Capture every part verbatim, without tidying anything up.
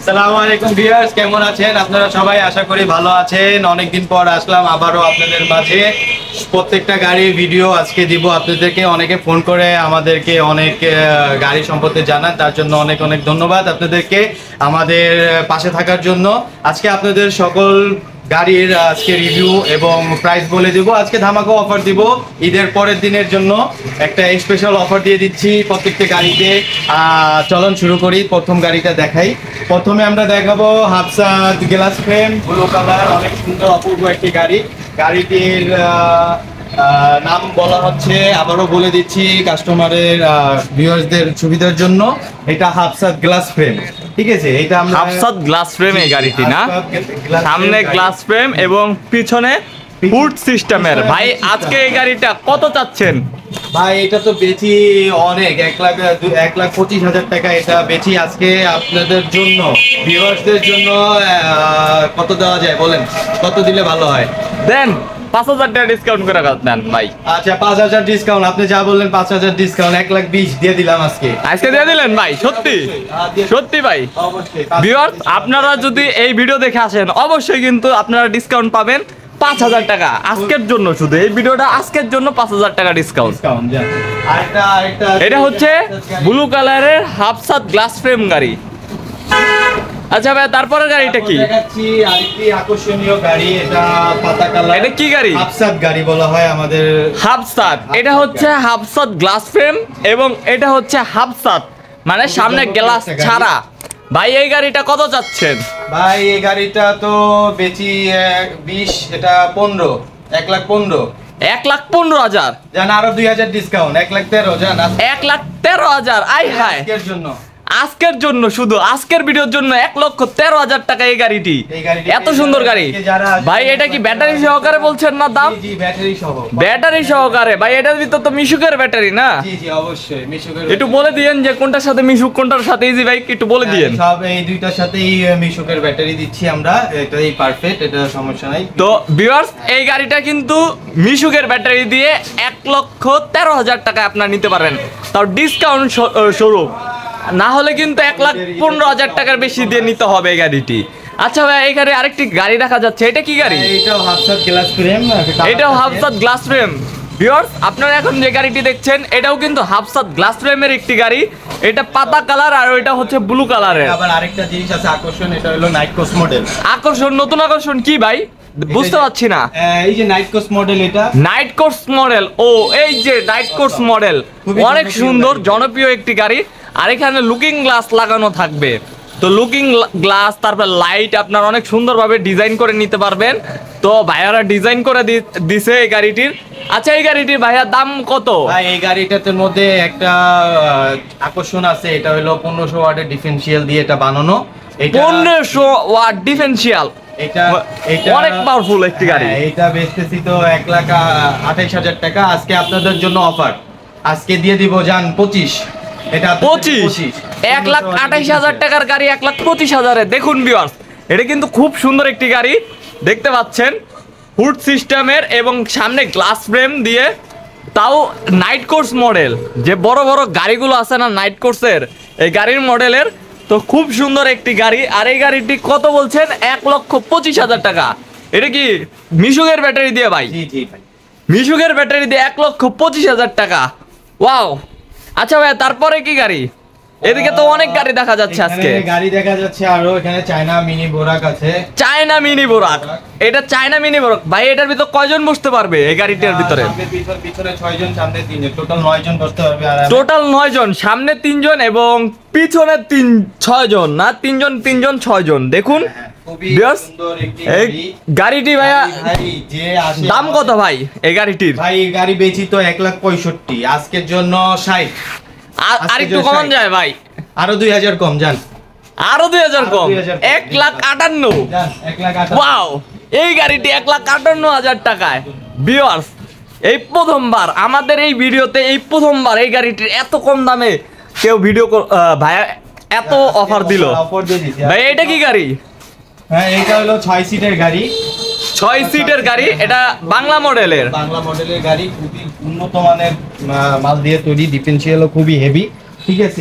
আসসালামু আলাইকুম ভিউয়ার্স, কেমন আছেন আপনারা সবাই? আশা করি ভালো আছেন। অনেকদিন পর আসলাম আবারও আপনাদের মাঝে। প্রত্যেকটা গাড়ির ভিডিও আজকে দিব আপনাদেরকে। অনেকে ফোন করে আমাদেরকে অনেক গাড়ি সম্পর্কে জানান, তার জন্য অনেক অনেক ধন্যবাদ আপনাদেরকে আমাদের পাশে থাকার জন্য। আজকে আপনাদের সকল গাড়ির আজকে রিভিউ এবং প্রাইস বলে দিব। আজকে ধামাকা অফার দিব ঈদের পরের দিনের জন্য, একটা স্পেশাল অফার দিয়ে দিচ্ছি প্রত্যেকটা গাড়িতে। চলন শুরু করি, প্রথম গাড়িটা দেখাই। প্রথমে আমরা দেখাবো হাফসাদ গ্লাস ফ্রেম ব্লু কালার, অনেক সুন্দর অপূর্ব একটি গাড়ি। গাড়িটির নাম বলা হচ্ছে, আবারও বলে দিচ্ছি কাস্টমারের ভিউয়ার্সদের সুবিধার জন্য, এটা হাফসাদ গ্লাস ফ্রেম। ঠিক আছে, এটা আমরা হাফসাদ গ্লাস ফ্রেম এই গাড়িটি না, সামনে গ্লাস ফ্রেম এবং পিছনে ফুড সিস্টেমের। ভাই আজকে এই গাড়িটা কত চাচ্ছেন? ভাই এটা তো বেচি অনেক, এক লাখ এক লাখ পঁচিশ হাজার টাকা এটা বেচি আজকে আপনাদের জন্য, ভিউয়ার্সদের জন্য। কত দেওয়া যায় বলেন, কত দিলে ভালো হয়? দেন পাঁচ হাজার টাকা ডিসকাউন্ট করে দেন ভাই। আচ্ছা, পাঁচ হাজার ডিসকাউন্ট, আপনি যা বললেন পাঁচ হাজার ডিসকাউন্ট, এক লাখ বিশ দিয়ে দিলাম আজকে। আজকে দিয়ে দিলেন ভাই? সত্যি সত্যি ভাই? ভিউয়ার্স আপনারা যদি এই ভিডিও দেখে আসেন অবশ্যই কিন্তু আপনারা ডিসকাউন্ট পাবেন পাঁচ হাজার টাকা আজকের জন্য। শুধু এই ভিডিওটা আজকের জন্য পাঁচ হাজার টাকা ডিসকাউন্ট। এটা হচ্ছে ব্লু কালারের হাফসাদ গ্লাস ফ্রেম গাড়ি। আচ্ছা ভাই, তারপরে গাড়িটা কি দেখাচ্ছি? আরেকটি আকর্ষণীয় গাড়ি, এটা পাতা কালার। এটা কি গাড়ি? হাফসাদ গাড়ি বলা হয় আমাদের। হাফসাদ, এটা হচ্ছে হাফসাদ গ্লাস ফ্রেম এবং এটা হচ্ছে হাফসাদ মানে সামনে গ্লাস ছাড়া। ভাই এই গাড়িটা কত চাচ্ছেন? ভাই এই গাড়িটা তো বেচি বিশ, এটা পনেরো, এক লাখ পনেরো। এক লাখ পনেরো হাজার জান, আরো দুই হাজার ডিসকাউন্ট, এক লাখ তেরো। জান এক লাখ তেরো হাজার। আই হায়, আজকের জন্য, আজকের জন্য, শুধু আজকের ভিডিওর জন্য এক লক্ষ তেরো হাজার টাকা এই গাড়িটি। এত সুন্দর গাড়ি ভাই। এটা কি ব্যাটারি সহকারে বলছেন না দাম? জি ব্যাটারি সহ। ব্যাটারি সহকারে ভাই, এটার ভিতর তো মিশুকের ব্যাটারি না? জি জি অবশ্যই মিশুকের। একটু বলে দিয়েন যে কোনটার সাথে মিশুক, কোনটার সাথে ইজি ভাই, একটু বলে দিয়েন। সব এই দুইটার সাথেই মিশুকের ব্যাটারি দিচ্ছি আমরা, এটাই পারফেক্ট, এটা সমস্যা নাই। তো ভিউয়ার্স এই গাড়িটা কিন্তু মিশুকের ব্যাটারি দিয়ে এক লক্ষ তেরো হাজার টাকা আপনারা নিতে পারেন, তাও ডিসকাউন্ট স্বরূপ। না হলে কিন্তু এক লাখ পনেরো হাজার টাকার বেশি দিয়ে নিতে হবে এই গাড়িটি। আচ্ছা ভাই, এখানে আরেকটি গাড়ি দেখা যাচ্ছে, এটা কি গাড়ি? এটাও হাফসাদ গ্লাস ফ্রেম। এটাও হাফসাদ গ্লাস ফ্রেম। ভিউয়ার্স আপনারা এখন যে গাড়িটি দেখছেন এটাও কিন্তু হাফসাদ গ্লাস ফ্রেমের একটি গাড়ি। এটা পাতা কালার আর ওইটা হচ্ছে ব্লু কালারের। আবার আরেকটা জিনিস আছে আকর্ষণ, এটা হলো নাইট কোর্স মডেল। আকর্ষণ, নতুন আকর্ষণ কি ভাই? বুঝতে পারছি না। এই যে নাইট কোর্স মডেল, এটা নাইট কোর্স মডেল। ও এই যে নাইট কোর্স মডেল, অনেক সুন্দর জনপ্রিয় একটি গাড়ি। আর এখানে লুকিং গ্লাস লাগানো থাকবে, তো লুকিং গ্লাস তারপর লাইট আপনার অনেক সুন্দরভাবে ডিজাইন করে নিতে পারবেন। তো ভাইয়ারা ডিজাইন করে দিছে এই গাড়িটির। আচ্ছা এই গাড়িটির ভাইয়া দাম কত? ভাই এই গাড়িটার মধ্যে একটা আকর্ষণ আছে, এটা হলো পনেরোশো ওয়াটের ডিফারেন্সিয়াল দিয়ে এটা বানানো। এটা পনেরোশো ওয়াট ডিফারেন্সিয়াল, এটা এটা অনেক পাওয়ারফুল একটি গাড়ি। এটা বেচতেছি তো এক লাখ আঠাইশ হাজার টাকা। আজকে আপনাদের জন্য অফার, আজকে দিয়ে দিব জান পঁচিশ। এটা পঁচিশ, এক লাখ আঠাইশ হাজার টাকার গাড়ি এক লাখ পঁচিশ হাজারে। দেখুন ভিউয়ার্স, এটা কিন্তু খুব সুন্দর একটি গাড়ি, দেখতে পাচ্ছেন হুড সিস্টেমের এবং সামনে গ্লাস ফ্রেম দিয়ে, তাও নাইট কোর্স মডেল। যে বড় বড় গাড়িগুলো আছে না নাইট কোর্সের, এই গাড়ির মডেলের, তো খুব সুন্দর একটি গাড়ি। আর এই গাড়িটি কত বলছেন? এক লক্ষ পঁচিশ হাজার টাকা। এটা কি মিশুকের ব্যাটারি দিয়ে ভাই? জি জি ভাই, মিশুকের ব্যাটারি দিয়ে এক লক্ষ পঁচিশ হাজার টাকা। ওয়াও। আচ্ছা ভাই, তারপরে কি গাড়ি? এদিকে তো অনেক গাড়ি দেখা যাচ্ছে আজকে। গাড়ি দেখা যাচ্ছে আরো, এখানে চায়না মিনি বোরাক আছে। চায়না মিনি বোরাক, এটা চায়না মিনি বোরাক। ভাই এটার ভিতর কয়জন বসতে পারবে এই গাড়িটার ভিতরে? পিছনে ছয় জন, সামনে তিনজন, টোটাল নয় জন বসতে পারবে। টোটাল নয় জন, সামনে তিনজন এবং পিছনে তিন ছয় জন না, তিনজন তিনজন ছয় জন। দেখুন এই গাড়িটি ভাইয়া দাম কত ভাই এই গাড়িটির? ভাই এই গাড়ি বেচি তো এক লাখ পঁয়ষট্টি, আজকের জন্য ষাট। আর একটু কমান যায় ভাই? আরো দুই হাজার কম যান, আরো দুই হাজার কম, এক লাখ আটান্ন। ওয়াও, এই গাড়িটি এক লাখ আটান্ন হাজার টাকায়। ভিউয়ার্স এই প্রথমবার আমাদের এই ভিডিওতে, এই প্রথমবার এই গাড়িটির এত কম দামে কেউ ভিডিও ভাইয়া এত অফার দিল। ভাই এটা কি গাড়ি? হ্যাঁ এটা হলো ছয় সিটের গাড়ি। ছয় সিটের গাড়ি, এটা বাংলা মডেলের। বাংলা মডেলের গাড়ি, খুবই উন্নত মানের মাল দিয়ে তৈরি, ডিফারেন্সিয়ালও খুবই হেভি। ঠিক আছে,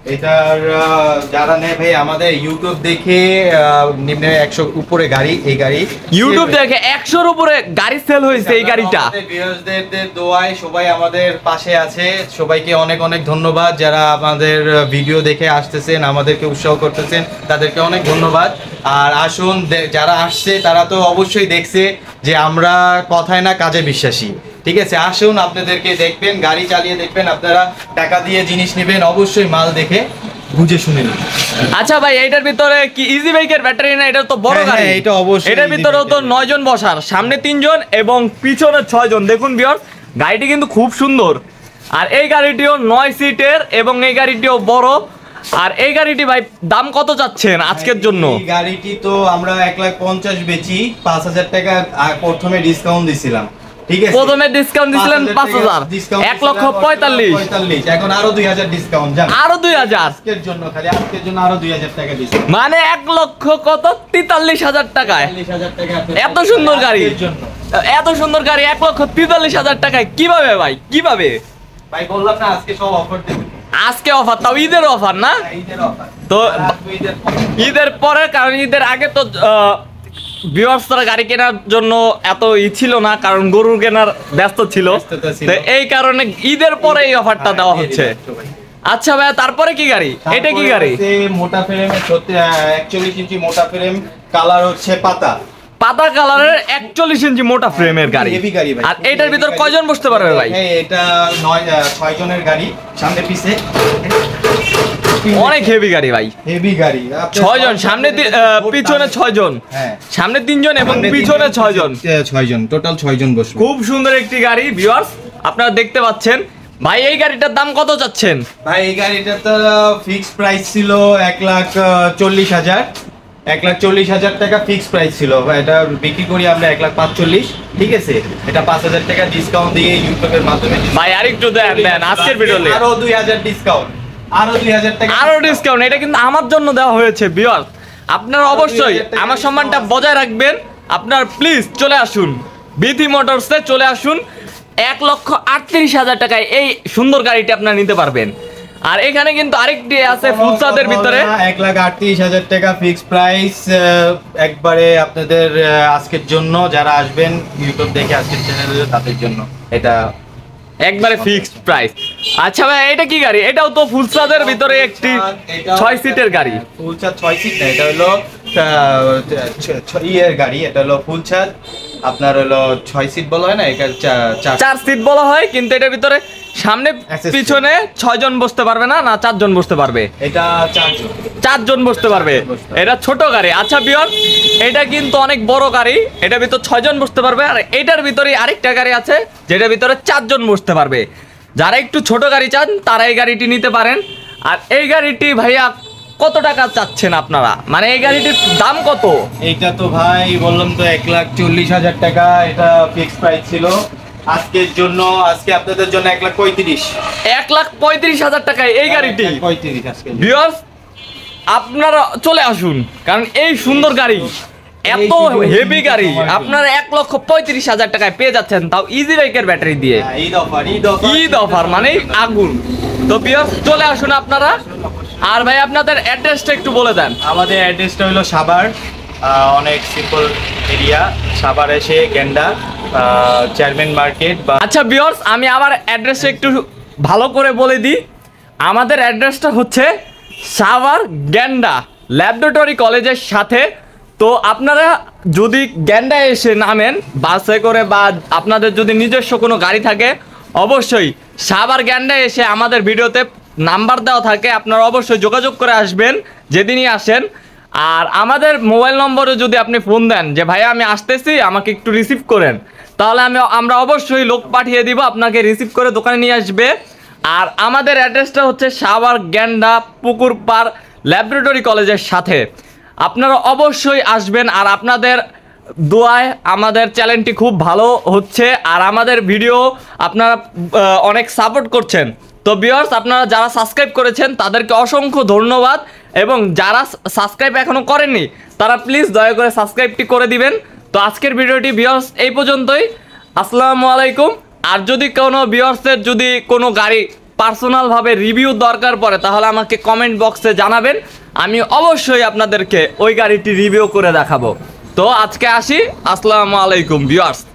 এটার আহ, যারা নেয় ভাই আমাদের ইউটিউব দেখে আহ, নিম্নে একশো উপরে গাড়ি, এই গাড়ি ইউটিউব দেখে একশোর উপরে গাড়ি সেল হয়েছে এই গাড়িটা। আমাদের ভিউয়ার্সদের দোয়ায় সবাই আমাদের পাশে আছে, সবাইকে অনেক অনেক ধন্যবাদ। যারা আমাদের ভিডিও দেখে আসতেছেন, আমাদেরকে উৎসাহ করতেছেন, তাদেরকে অনেক ধন্যবাদ। আর আসুন, দে- যারা আসছে তারা তো অবশ্যই দেখছে যে আমরা কথায় না কাজে বিশ্বাসী, ঠিক আছে? আসুন, আপনাদেরকে দেখবেন, গাড়ি চালিয়ে দেখবেন, আপনারা টাকা দিয়ে জিনিস নেবেন, অবশ্যই মাল দেখে বুঝে শুনে নেবেন। আচ্ছা ভাই, এটার ভিতরে কি ইজি বাইকের ব্যাটারি না? এটা তো বড় হ্যাঁ, গাড়ি। হ্যাঁ, এটা অবশ্যই এটার easy ভিতরেও তো bike এর। নয় জন বসার, সামনে তিনজন এবং পিছনে ছয় জন। দেখুন ভিউয়ার্স, গাড়িটি কিন্তু খুব সুন্দর। আর এই গাড়িটিও নয় সিটের এবং এই গাড়িটিও বড়। আর এই গাড়িটি ভাই দাম কত চাচ্ছেন আজকের জন্য? এই গাড়িটি তো আমরা এক লাখ পঞ্চাশ বেচি, পাঁচ হাজার টাকা আ- প্রথমে ডিসকাউন্ট দিছিলাম, ঠিক আছে? প্রথমে ডিসকাউন্ট দিছিলেন পাঁচ হাজার, এক লক্ষ পঁয়তাল্লিশ, পঁয়তাল্লিশ, এখন আরো দুই হাজার ডিসকাউন্ট, জান? আরো দুই হাজার, আজকের জন্য, খালি আজকের জন্য আরো দুই হাজার টাকা ডিসকাউন্ট, মানে এক লক্ষ কত, তেতাল্লিশ হাজার টাকায়। চল্লিশ হাজার টাকা এত সুন্দর গাড়ি, আজকের জন্য। এত সুন্দর গাড়ি এক লক্ষ তেতাল্লিশ হাজার টাকায় কিভাবে ভাই, কিভাবে? ভাই বললাম না আজকে সব অফার দেব, আজকে অফার, তাও ঈদের অফার না? ঈদের অফার তো ঈদের ঈদের পরে, কারণ ঈদের আগে তো ভিউয়ার্সরা গাড়ি কেনার জন্য এত ই ছিল না, কারণ গরু কেনার ব্যস্ত ছিল। ব্যস্ততা ছিল। তো এই কারণে ঈদের পরে এই অফারটা দেওয়া হচ্ছে। আচ্ছা ভাই, তারপরে কি গাড়ি? এটা কি গাড়ি? মোটা ফ্রেম, একচল্লিশ ইঞ্চি মোটা ফ্রেম, কালার হচ্ছে পাতা পাতা কালারের একচল্লিশ ইঞ্চি মোটা ফ্রেমের গাড়ি। হেভি গাড়ি ভাই। আর এটার ভিতর হেভি কয়জন বসতে পারবে ভাই? হ্যাঁ, এটা নয় ছয় জনের গাড়ি, সামনে পিছে অনেক হেভি গাড়ি ভাই। হেভি গাড়ি, আপনার ছয় জন, সামনে তি- আহ, পিছনে ছয় জন, হ্যাঁ, সামনে তিনজন এবং সামনে পিছনে তিনজন, ছয় জন। পিছে ছয় জন, টোটাল ছয় জন বসবে। খুব সুন্দর একটি গাড়ি ভিউয়ার্স, আপনারা দেখতে পাচ্ছেন। ভাই এই গাড়িটার দাম কত চাচ্ছেন? ভাই এই গাড়িটা তো ফিক্সড প্রাইস ছিল এক লাখ চল্লিশ হাজার, এক লাখ চল্লিশ হাজার টাকা ফিক্সড প্রাইস ছিল। এটা বিক্রি করি আমরা এক লাখ পাঁচচল্লিশ, ঠিক আছে? এটা পাঁচ হাজার টাকা ডিসকাউন্ট দিয়ে ইউটিউবের মাধ্যমে ভাই আরেকটু দেন দেন আজকের ভিডিওতে আরো দুই হাজার ডিসকাউন্ট, আরো দুই হাজার টাকা আরো ডিসকাউন্ট। এটা কিন্তু আমার জন্য দেওয়া হয়েছে ভিউয়ার্স, আপনারা অবশ্যই আমার সম্মানটা বজায় রাখবেন। আপনার প্লিজ চলে আসুন বিথি মোটরসে, চলে আসুন। এক লক্ষ আটত্রিশ হাজার টাকায় এই সুন্দর গাড়িটি আপনারা নিতে পারবেন। আর এখানে কিন্তু আরেকটি আছে ফুলসাদের ভিতরে, এক লাখ আটত্রিশ হাজার টাকা ফিক্সড প্রাইস একবারে আপনাদের আহ, আজকের জন্য, যারা আসবেন ইউটিউব দেখে আজকের চ্যানেলে তাদের জন্য এটা একবারে ফিক্সড প্রাইস। আচ্ছা ভাই, এটা কি গাড়ি? এটাও তো ফুলসাদের ভিতরে একটি ছয় সিটের গাড়ি। ফুলছাদ ছয় সিট না, এটা হলো আহ, ছ- ছ- ইয়ের গাড়ি, এটা হলো ফুলছাদ আপনার হলো ছয় সিট বলা হয় না, এটা চা- চার চার সিট বলা হয়, কিন্তু এটার ভিতরে সামনে Access পিছনে ছয় জন বসতে পারবে না, না চারজন বসতে পারবে? এটা চারজন। চারজন বসতে পারবে। বসতে পারবে। এটা ছোট গাড়ি। আচ্ছা বিয়ন, এটা কিন্তু অনেক বড় গাড়ি, এটার ভিতর ছয় জন বসতে পারবে। আর এটার ভিতরে আরেকটা গাড়ি আছে যেটার ভিতরে চারজন বসতে পারবে। যারা একটু ছোট গাড়ি চান তারা এই গাড়িটি নিতে পারেন। আর এই গাড়িটি ভাইয়া কত টাকা চাচ্ছেন আপনারা, মানে এই গাড়িটির দাম কত? এইটা তো ভাই বললাম তো এক লাখ চল্লিশ হাজার টাকা এটা ফিক্সড প্রাইস ছিল। আজকের জন্য, আজকে আপনাদের জন্য এক লাখ পঁয়ত্রিশ, এক লাখ পঁয়ত্রিশ হাজার টাকায় এই গাড়িটি। পঁয়ত্রিশ আজকে। ভিউয়ার্স, আপনারা চলে আসুন, কারণ এই সুন্দর গাড়ি, এত হেভি গাড়ি আপনারা এক লক্ষ পঁয়ত্রিশ হাজার টাকায় পেয়ে যাচ্ছেন, তাও ইজি বাইকের ব্যাটারি দিয়ে। হ্যাঁ, Eid offer, Eid offer, Eid offer মানে আগুন। তো ভিউয়ার্স চলে আসুন আপনারা। আর ভাই আপনাদের অ্যাড্রেসটা একটু বলে দেন। আমাদের অ্যাড্রেসটা হলো সাভার, আহ, অনেক সিম্পল এরিয়া, সাভার এসে গেন্ডা চেয়ারম্যান মার্কেট বা আচ্ছা ভিউয়ার্স, আমি আমার অ্যাড্রেসটা একটু ভালো করে বলে দিই। আমাদের অ্যাড্রেসটা হচ্ছে সাভার গ্যান্ডা ল্যাবরেটরি কলেজের সাথে। তো আপনারা যদি গ্যান্ডা এসে নামেন বাসে করে বা আপনাদের যদি নিজস্ব কোনো গাড়ি থাকে, অবশ্যই সাভার গ্যান্ডা এসে আমাদের ভিডিওতে নাম্বার দেওয়া থাকে, আপনারা অবশ্যই যোগাযোগ করে আসবেন যেদিনই আসেন। আর আমাদের মোবাইল নম্বরে যদি আপনি ফোন দেন যে ভাইয়া আমি আসতেছি, আমাকে একটু রিসিভ করেন, তাহলে আমি আমরা অবশ্যই লোক পাঠিয়ে দিব, আপনাকে রিসিভ করে দোকানে নিয়ে আসবে। আর আমাদের অ্যাড্রেসটা হচ্ছে সাভার গ্যান্ডা পুকুর পার ল্যাবরেটরি কলেজের সাথে। আপনারা অবশ্যই আসবেন। আর আপনাদের দোয়ায় আমাদের চ্যানেলটি খুব ভালো হচ্ছে, আর আমাদের ভিডিও আপনারা আহ, অনেক সাপোর্ট করছেন। তো ভিউয়ার্স, আপনারা যারা সাবস্ক্রাইব করেছেন তাদেরকে অসংখ্য ধন্যবাদ, এবং যারা সাবস্ক্রাইব এখনো করেননি তারা প্লিজ দয়া করে সাবস্ক্রাইবটি করে দিবেন। তো আজকের ভিডিওটি ভিউয়ার্স এই পর্যন্তই। আসসালামু আলাইকুম। আর যদি কোনো ভিউয়ার্সের যদি কোনো গাড়ি পার্সোনালভাবে রিভিউ দরকার পড়ে তাহলে আমাকে কমেন্ট বক্সে জানাবেন, আমি অবশ্যই আপনাদেরকে ওই গাড়িটি রিভিউ করে দেখাবো। তো আজকে আসি, আসসালামু আলাইকুম ভিউয়ার্স।